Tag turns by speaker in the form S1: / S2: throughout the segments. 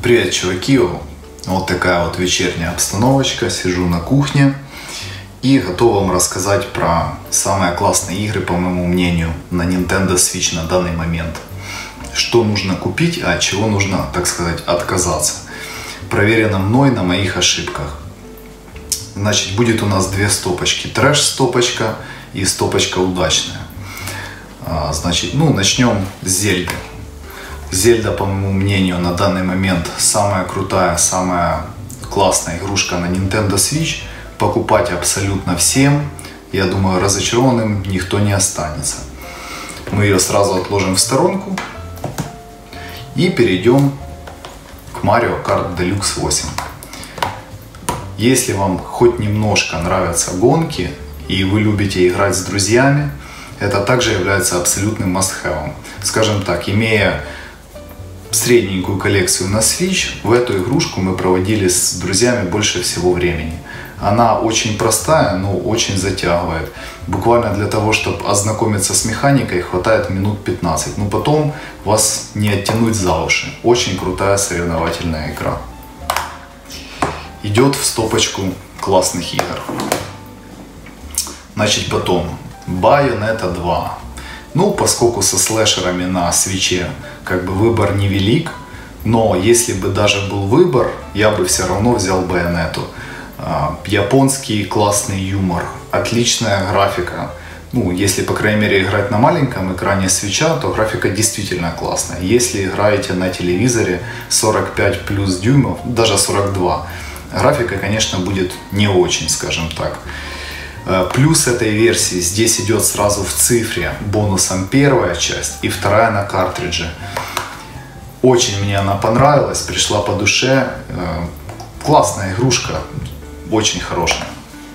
S1: Привет, чуваки! Вот такая вот вечерняя обстановочка. Сижу на кухне и готов вам рассказать про самые классные игры, по моему мнению, на Nintendo Switch на данный момент. Что нужно купить, а от чего нужно, так сказать, отказаться. Проверено мной на моих ошибках. Значит, будет у нас две стопочки. Трэш-стопочка и стопочка удачная. Значит, начнем с Зельды. Зельда, по моему мнению, на данный момент самая крутая, самая классная игрушка на Nintendo Switch. Покупать абсолютно всем. Я думаю, разочарованным никто не останется. Мы ее сразу отложим в сторонку и перейдем к Mario Kart Deluxe 8. Если вам хоть немножко нравятся гонки и вы любите играть с друзьями, это также является абсолютным must-have. Скажем так, имея средненькую коллекцию на Switch, в эту игрушку мы проводили с друзьями больше всего времени. Она очень простая, но очень затягивает. Буквально для того, чтобы ознакомиться с механикой, хватает минут 15. Но потом вас не оттянуть за уши. Очень крутая соревновательная игра. Идет в стопочку классных игр. Значит, потом Bayonetta 2. Поскольку со слэшерами на свитче выбор невелик, но если бы даже был выбор, я бы все равно взял Bayonetta. Японский классный юмор, отличная графика. Если, по крайней мере, играть на маленьком экране свитча, то графика действительно классная. Если играете на телевизоре 45 плюс дюймов, даже 42, графика, конечно, будет не очень, скажем так. Плюс этой версии здесь идет сразу в цифре бонусом первая часть и вторая на картридже. Очень мне она понравилась, пришла по душе. Классная игрушка, очень хорошая.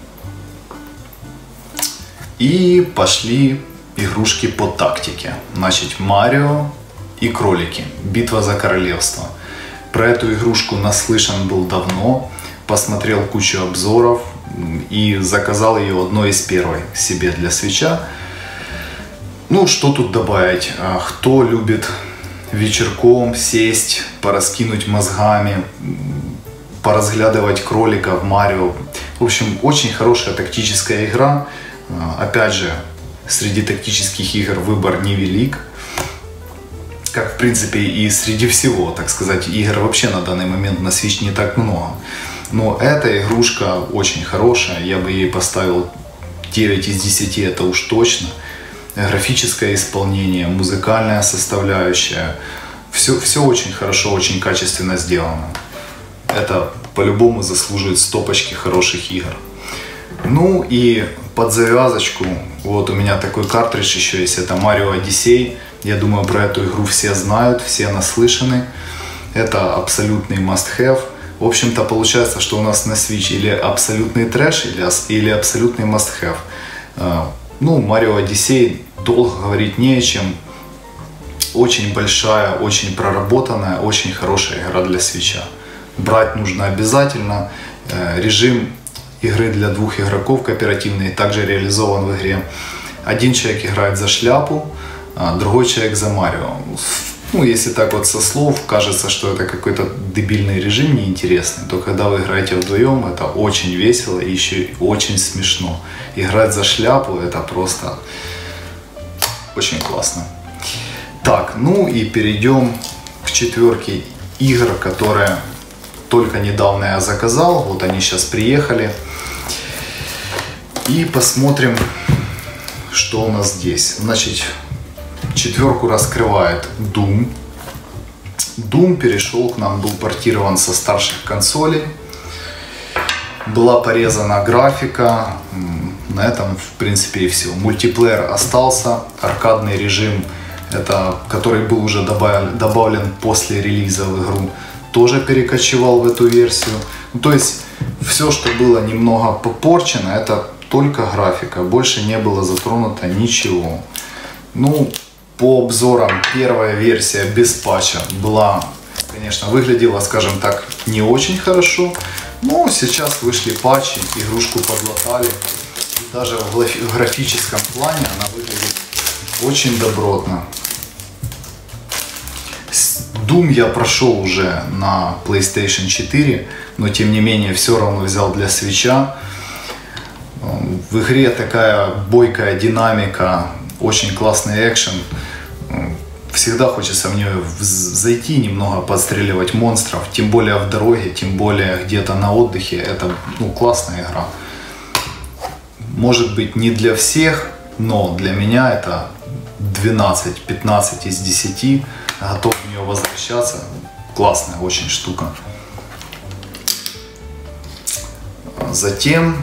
S1: И пошли игрушки по тактике. Значит, Марио и кролики. Битва за королевство. Про эту игрушку наслышан был давно. Посмотрел кучу обзоров и заказал ее одной из первой себе для свитча. Что тут добавить? Кто любит вечерком сесть, пораскинуть мозгами, поразглядывать кроликов, Марио. В общем, очень хорошая тактическая игра. Опять же, среди тактических игр выбор невелик. Как, в принципе, и среди всего, так сказать, игр вообще на данный момент на Switch не так много. Но эта игрушка очень хорошая, я бы ей поставил 9 из 10, это уж точно. Графическое исполнение, музыкальная составляющая, все очень хорошо, очень качественно сделано. Это по-любому заслуживает стопочки хороших игр. И под завязочку, вот у меня такой картридж еще есть, это Mario Odyssey. Я думаю, про эту игру все знают, все наслышаны. Это абсолютный must-have. В общем-то, получается, что у нас на Switch или абсолютный трэш, или абсолютный must-have. Mario Odyssey долго говорить не о чем. Очень большая, очень проработанная, очень хорошая игра для Switch. Брать нужно обязательно. Режим игры для двух игроков кооперативный также реализован в игре. Один человек играет за шляпу, а другой человек за Марио. Если так вот со слов, кажется, что это какой-то дебильный режим неинтересный, то когда вы играете вдвоем, это очень весело и еще и очень смешно. Играть за шляпу — это просто очень классно. Так, и перейдем к четверке игр, которые только недавно я заказал. Вот они сейчас приехали. И посмотрим, что у нас здесь. Значит, четверку раскрывает Doom. Doom перешел к нам, был портирован со старших консолей. Была порезана графика. На этом, в принципе, и все. Мультиплеер остался. Аркадный режим, который был уже добавлен после релиза в игру, тоже перекочевал в эту версию. То есть, все, что было немного попорчено, это только графика. Больше не было затронуто ничего. По обзорам, первая версия без патча была, конечно, выглядела, скажем так, не очень хорошо. Но сейчас вышли патчи, игрушку подлатали. И даже в графическом плане она выглядит очень добротно. Doom я прошел уже на PlayStation 4, но тем не менее все равно взял для Switch'а. В игре такая бойкая динамика, очень классный экшен. Всегда хочется в нее зайти, немного подстреливать монстров, тем более в дороге, тем более где-то на отдыхе. Это классная игра. Может быть не для всех, но для меня это 12-15 из 10. Готов в нее возвращаться. Классная очень штука. Затем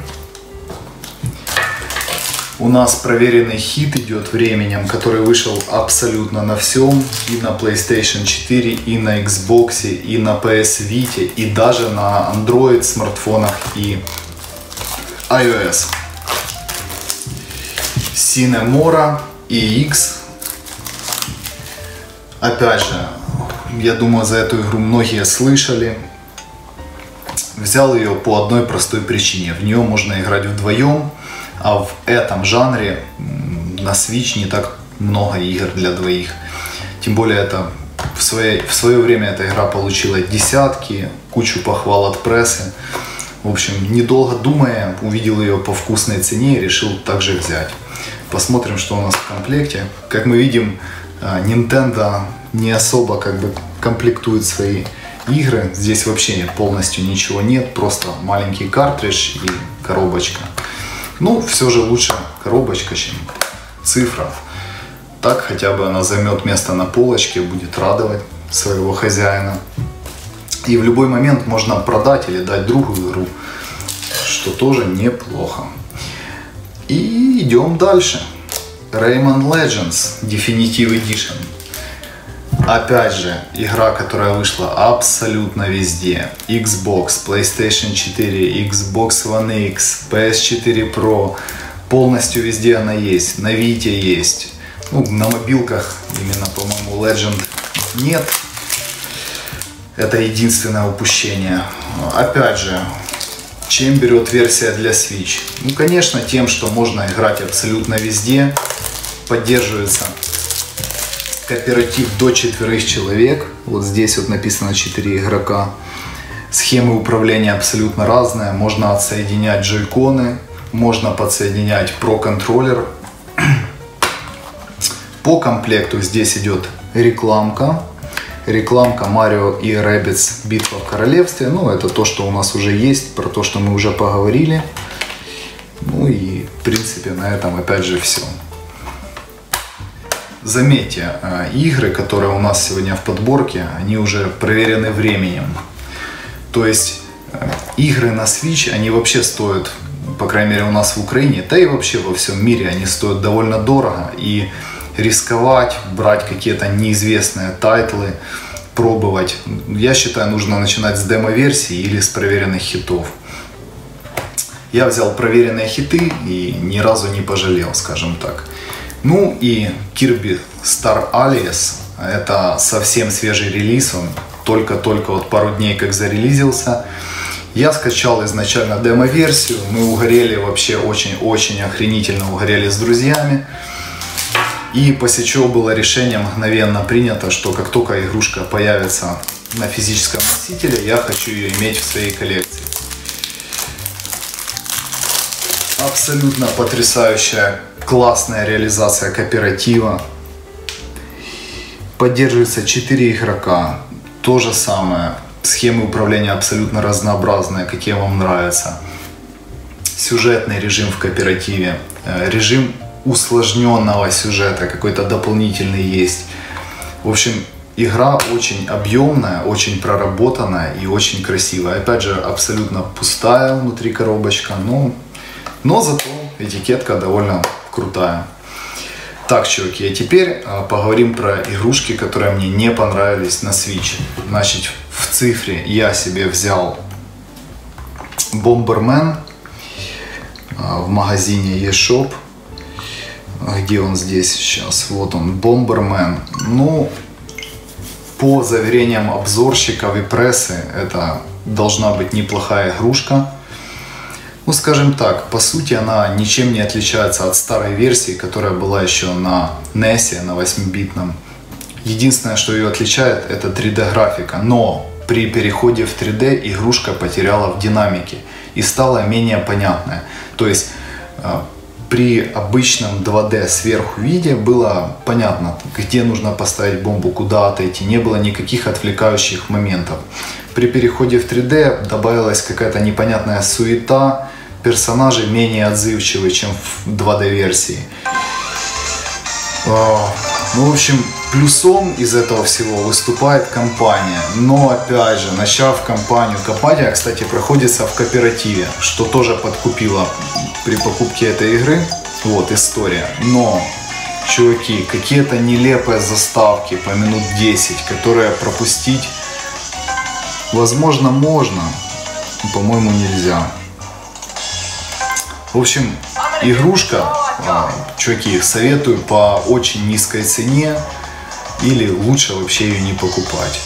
S1: у нас проверенный хит идет временем, который вышел абсолютно на всем. И на PlayStation 4, и на Xbox, и на PS Vita, и даже на Android смартфонах и iOS. Cinemora EX. Опять же, я думаю, за эту игру многие слышали. Взял ее по одной простой причине. В нее можно играть вдвоем, а в этом жанре на Switch не так много игр для двоих. Тем более это в свое время эта игра получила десятки, кучу похвал от прессы. В общем, недолго думая, увидел ее по вкусной цене и решил также взять. Посмотрим, что у нас в комплекте. Как мы видим, Nintendo не особо комплектует свои игры. Здесь вообще полностью ничего нет, просто маленький картридж и коробочка. Ну, все же лучше коробочка, чем цифра. Так хотя бы она займет место на полочке, будет радовать своего хозяина. И в любой момент можно продать или дать другую игру, что тоже неплохо. И идем дальше. Rayman Legends Definitive Edition. Опять же, игра, которая вышла абсолютно везде. Xbox, PlayStation 4, Xbox One X, PS4 Pro. Полностью везде она есть. На Vita есть. На мобилках именно, по-моему, Legend нет. Это единственное упущение. Опять же, чем берет версия для Switch? Конечно, тем, что можно играть абсолютно везде. Поддерживается кооператив до 4 человек. Вот здесь вот написано 4 игрока. Схемы управления абсолютно разные. Можно отсоединять джойконы. Можно подсоединять Pro контроллер. По комплекту здесь идет рекламка. Рекламка Mario и Rabbids Битва в королевстве. Это то, что у нас уже есть. Про то, что мы уже поговорили. И в принципе на этом опять же все. Заметьте, игры, которые у нас сегодня в подборке, они уже проверены временем. То есть игры на Switch, они вообще стоят, по крайней мере у нас в Украине, да и вообще во всем мире, они стоят довольно дорого. И рисковать, брать какие-то неизвестные тайтлы, пробовать, я считаю, нужно начинать с демо-версии или с проверенных хитов. Я взял проверенные хиты и ни разу не пожалел, скажем так. И Kirby Star Allies, это совсем свежий релиз, он только-только вот пару дней как зарелизился. Я скачал изначально демо-версию, мы угорели вообще очень-очень охренительно, угорели с друзьями. И после чего было решение мгновенно принято, что как только игрушка появится на физическом носителе, я хочу ее иметь в своей коллекции. Абсолютно потрясающая, классная реализация кооператива. Поддерживается 4 игрока. То же самое. Схемы управления абсолютно разнообразные, какие вам нравятся. Сюжетный режим в кооперативе. Режим усложненного сюжета, какой-то дополнительный есть. В общем, игра очень объемная, очень проработанная и очень красивая. Опять же, абсолютно пустая внутри коробочка, но зато этикетка довольно крутая. Так, чуваки, а теперь поговорим про игрушки, которые мне не понравились на Switch. Значит, в цифре я себе взял Bomberman в магазине eShop. Где он здесь сейчас? Вот он, Bomberman. По заверениям обзорщиков и прессы, это должна быть неплохая игрушка. Скажем так, по сути она ничем не отличается от старой версии, которая была еще на NES, на 8-битном. Единственное, что ее отличает, это 3D графика. Но при переходе в 3D игрушка потеряла в динамике и стала менее понятная. То есть при обычном 2D сверху виде было понятно, где нужно поставить бомбу, куда отойти. Не было никаких отвлекающих моментов. При переходе в 3D добавилась какая-то непонятная суета. Персонажи менее отзывчивые, чем в 2D версии. Ну, в общем, плюсом из этого всего выступает компания. Но, опять же, начав кампанию, компания, кстати, проходится в кооперативе, что тоже подкупило при покупке этой игры. Вот, история. Но, чуваки, какие-то нелепые заставки по минут 10, которые пропустить, возможно, можно, но, по-моему, нельзя. В общем, игрушка, чуваки, советую по очень низкой цене, или лучше вообще ее не покупать.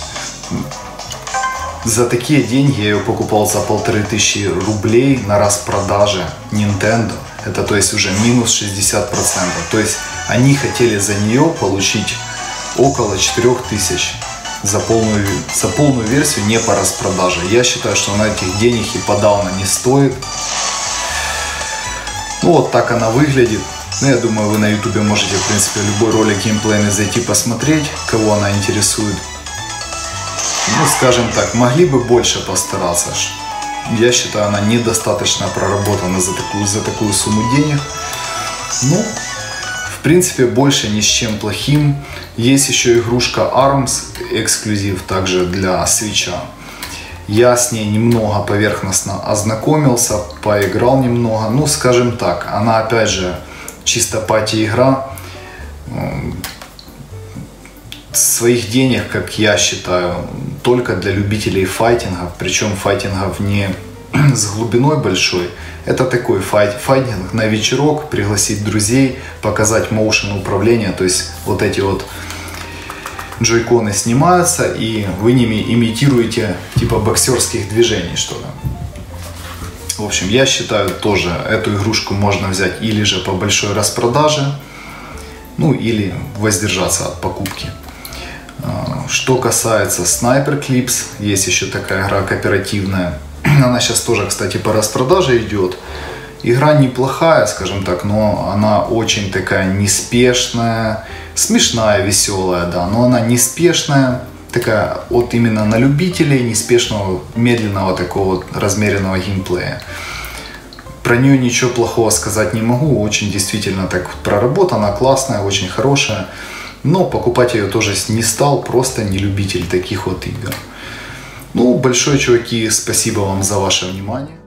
S1: За такие деньги я ее покупал за 1500 рублей на распродаже Nintendo. Это, то есть, уже минус 60%. То есть они хотели за нее получить около 4000 за полную версию, не по распродаже. Я считаю, что она этих денег и подавно не стоит. Ну, вот так она выглядит. Ну, я думаю, вы на YouTube можете, в принципе, любой ролик геймплейный зайти посмотреть, кого она интересует. Ну, скажем так, могли бы больше постараться. Я считаю, она недостаточно проработана за такую сумму денег. Ну, в принципе, больше ни с чем плохим. Есть еще игрушка ARMS, эксклюзив также для Switch. Я с ней немного поверхностно ознакомился, поиграл немного. Ну, скажем так, она опять же чисто пати-игра. Своих денег, как я считаю, только для любителей файтингов. Причем файтингов не с глубиной большой. Это такой файтинг на вечерок, пригласить друзей, показать моушен управления. То есть вот эти вот джойконы снимаются, и вы ними имитируете типа боксерских движений что-то. В общем, я считаю, тоже эту игрушку можно взять или же по большой распродаже, ну или воздержаться от покупки. Что касается Sniper Clips, есть еще такая игра кооперативная. Она сейчас тоже, кстати, по распродаже идет. Игра неплохая, скажем так, но она очень такая неспешная, смешная, веселая, да, но она неспешная, такая вот именно на любителей неспешного, медленного такого вот размеренного геймплея. Про нее ничего плохого сказать не могу, очень действительно так проработана, классная, очень хорошая, но покупать ее тоже не стал, просто не любитель таких вот игр. Ну, большое, чуваки, спасибо вам за ваше внимание.